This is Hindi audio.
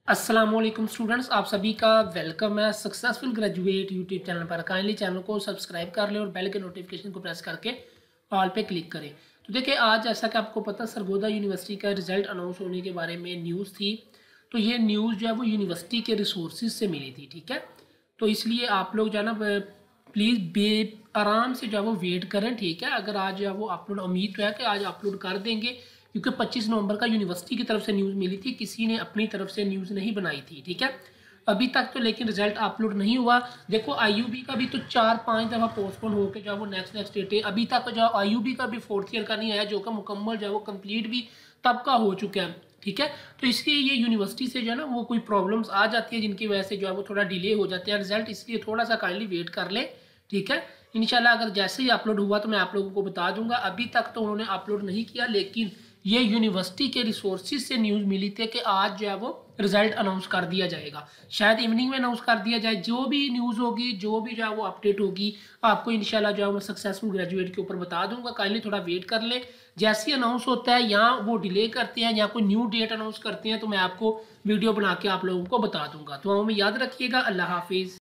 अस्सलामुअलैकुम स्टूडेंट्स, आप सभी का वेलकम है सक्सेसफुल ग्रेजुएट यूट्यूब चैनल पर। काइंडली चैनल को सब्सक्राइब कर लें और बेल के नोटिफिकेशन को प्रेस करके ऑल पे क्लिक करें। तो देखिए, आज जैसा कि आपको पता सरगोदा यूनिवर्सिटी का रिजल्ट अनाउंस होने के बारे में न्यूज़ थी। तो ये न्यूज़ जो है वो यूनिवर्सिटी के रिसोर्सेज से मिली थी, ठीक है। तो इसलिए आप लोग जो है ना प्लीज़ बे आराम से जो है वो वेट करें, ठीक है। अगर आज जो है वो अपलोड, उम्मीद तो है कि आज अपलोड कर देंगे, क्योंकि 25 नवंबर का यूनिवर्सिटी की तरफ से न्यूज़ मिली थी, किसी ने अपनी तरफ से न्यूज़ नहीं बनाई थी, ठीक है। अभी तक तो लेकिन रिजल्ट अपलोड नहीं हुआ। देखो आईयूबी का भी तो 4-5 दफ़ा पोस्टपोन होकर जो है वो नेक्स्ट डेट है। अभी तक जो आईयूबी का भी फोर्थ ईयर का नहीं आया, जो कि मुकम्मल जो है वो कंप्लीट भी तब का हो चुका है, ठीक है। तो इसलिए ये यूनिवर्सिटी से जो है ना वो कोई प्रॉब्लम्स आ जाती है, जिनकी वजह से जो है वो थोड़ा डिले हो जाते हैं रिजल्ट, इसलिए थोड़ा सा काइंडली वेट कर लें, ठीक है। इंशाल्लाह अगर जैसे ही अपलोड हुआ तो मैं आप लोगों को बता दूंगा। अभी तक तो उन्होंने अपलोड नहीं किया, लेकिन ये यूनिवर्सिटी के रिसोर्सेज से न्यूज़ मिली थी कि आज जो है वो रिजल्ट अनाउंस कर दिया जाएगा। शायद इवनिंग में अनाउंस कर दिया जाए। जो भी न्यूज़ होगी, जो भी जो है वो अपडेट होगी, आपको इंशाल्लाह जो है मैं सक्सेसफुल ग्रेजुएट के ऊपर बता दूंगा। काइंडली थोड़ा वेट कर ले। जैसे ही अनाउंस होता है या वो डिले करते हैं या कोई न्यू डेट अनाउंस करते हैं, तो मैं आपको वीडियो बना के आप लोगों को बता दूंगा। तो हमें याद रखिएगा। अल्लाह हाफिज़।